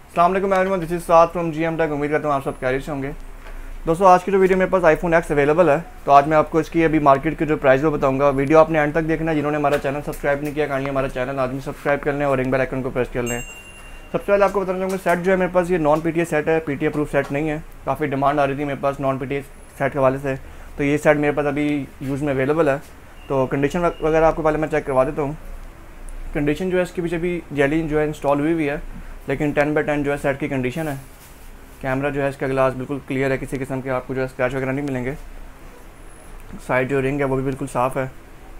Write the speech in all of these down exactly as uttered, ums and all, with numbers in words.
अस्सलाम वालेकुम everyone, this is Saad from G M tech. उम्मीद करता हूँ आप सब कैरियर से होंगे। दोस्तों, आज की जो वीडियो मेरे पास आईफोन एक्स अवेलेबल है, तो आज मैं आपको इसकी अभी मार्केट के जो प्राइस वो बताऊंगा। वीडियो आपने एंड तक देखना। जिन्होंने हमारा चैनल सब्सक्राइब नहीं किया, काइंडली हमारा चैनल आदमी सब्सक्राइब कर लें और रिंग बेल आइकन को प्रेस कर लें। सबसे पहले आपको बताना चाहूँगा, सेट जो है मेरे पास ये non P T A set है, P T A proof set नहीं है। काफ़ी डिमांड आ रही थी मेरे पास non P T A set के हवाले से, तो ये सेट मेरे पास अभी यूज़ में अवेलेबल है। तो कंडीशन वगैरह आपको पहले मैं चेक करवा देता हूँ। कंडीशन जो है इसके पीछे भी जेली जो है इंस्टॉल हुई हुई है, लेकिन टेन बाई टेन जो है सेट की कंडीशन है। कैमरा जो है इसका ग्लास बिल्कुल क्लियर है, किसी किस्म के आपको जो है स्क्रैच वगैरह नहीं मिलेंगे। साइड जो रिंग है वो भी बिल्कुल साफ़ है।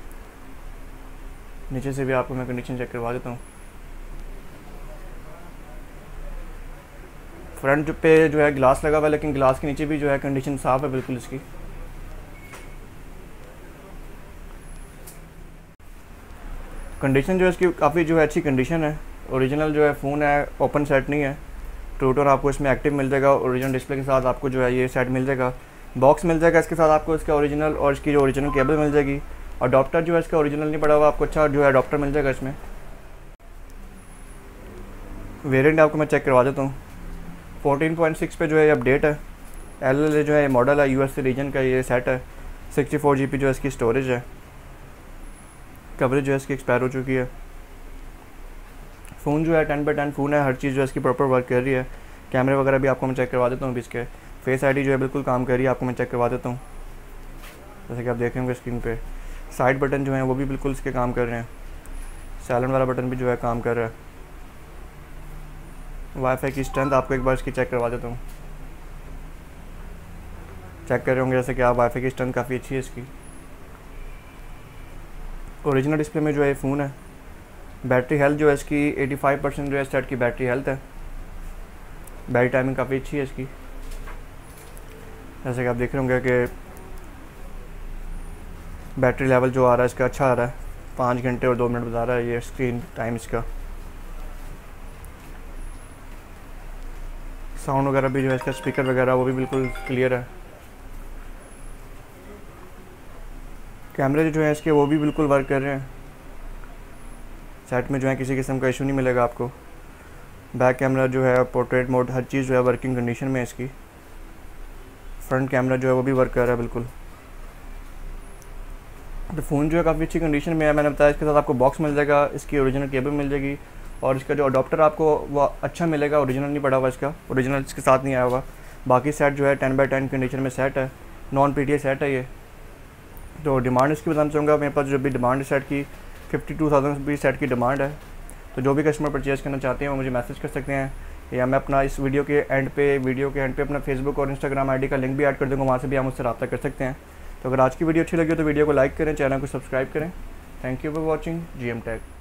नीचे से भी आपको मैं कंडीशन चेक करवा देता हूँ। फ्रंट पे जो है ग्लास लगा हुआ है, लेकिन ग्लास के नीचे भी जो है कंडीशन साफ़ है बिल्कुल इसकी। कंडीशन जो है इसकी काफ़ी जो है अच्छी कंडीशन है। ओरिजिनल जो है फ़ोन है, ओपन सेट नहीं है। ट्रूटोर आपको इसमें एक्टिव मिल जाएगा। ओरिजिनल डिस्प्ले के साथ आपको जो है ये सेट मिल जाएगा। बॉक्स मिल जाएगा इसके साथ आपको, इसका ओरिजिनल और इसकी जो ओरिजिनल केबल मिल जाएगी। अडॉप्टर जो है इसका ओरिजिनल नहीं पड़ा हुआ, आपको अच्छा जो है अडॉप्टर मिल जाएगा इसमें। वेरिएंट आपको मैं चेक करवा देता हूँ। फोर्टीन पॉइंट सिक्स पे जो है ये अपडेट है। एल एल ए जो है मॉडल है, यू एस ए रीजन का ये सेट है। सिक्सटी फोर जी बी जो है इसकी स्टोरेज है। कवरेज जो है इसकी एक्सपायर हो चुकी है। फ़ोन जो है टेन बाई टेन फ़ोन है, हर चीज़ जो है इसकी प्रॉपर वर्क कर रही है। कैमरे वगैरह भी आपको मैं चेक करवा देता हूँ। अभी इसके फेस आईडी जो है बिल्कुल काम कर रही है, आपको मैं चेक करवा देता हूँ। जैसे कि आप देख रहे होंगे स्क्रीन पे, साइड बटन जो है वो भी बिल्कुल इसके काम कर रहे हैं। साइलेंट वाला बटन भी जो है काम कर रहा है। वाईफाई की स्ट्रेंथ आपको एक बार इसकी चेक करवा देता हूँ। चेक कर रहे होंगे जैसे कि आप, वाईफाई की स्ट्रेंथ काफ़ी अच्छी है इसकी। ओरिजिनल डिस्प्ले में जो है फ़ोन है। बैटरी हेल्थ जो है इसकी एटी फाइव परसेंट जो है सेट की बैटरी हेल्थ है। बैटरी टाइमिंग काफ़ी अच्छी है इसकी। जैसे कि आप देख रहे होंगे कि बैटरी लेवल जो आ रहा है इसका अच्छा आ रहा है। पाँच घंटे और दो मिनट बता रहा है ये स्क्रीन टाइम इसका। साउंड वगैरह भी जो है इसका, स्पीकर वगैरह वो भी बिल्कुल क्लियर है। कैमरे जो है इसके वो भी बिल्कुल वर्क कर रहे हैं। सेट में जो है किसी किस्म का इशू नहीं मिलेगा आपको। बैक कैमरा जो है, पोर्ट्रेट मोड, हर चीज़ जो है वर्किंग कंडीशन में है इसकी। फ्रंट कैमरा जो है वो भी वर्क कर रहा है बिल्कुल। तो फ़ोन जो है काफ़ी अच्छी कंडीशन में है। मैंने बताया इसके साथ आपको बॉक्स मिल जाएगा, इसकी ओरिजिनल केबल मिल जाएगी और इसका जो अडॉप्टर आपको वो अच्छा मिलेगा। ओरिजिनल नहीं पड़ा हुआ इसका, ओरिजिनल इसके साथ नहीं आया हुआ। बाकी सेट जो है टेन बाई टेन कंडीशन में सेट है। Non P T A set है ये। तो डिमांड इसकी बताना चाहूँगा, मेरे पास जो भी डिमांड सेट की फिफ्टी टू थाउजेंड भी सेट की डिमांड है। तो जो भी कस्टमर परचेज़ करना चाहते हैं वो मुझे मैसेज कर सकते हैं, या मैं अपना इस वीडियो के एंड पे वीडियो के एंड पे अपना फेसबुक और इंस्टाग्राम आईडी का लिंक भी ऐड कर दूँगा, वहाँ से भी आप मुझसे रब्ता कर सकते हैं। तो अगर आज की वीडियो अच्छी लगी हो तो वीडियो को लाइक करें, चैनल को सब्सक्राइब करें। Thank you for watching G M take.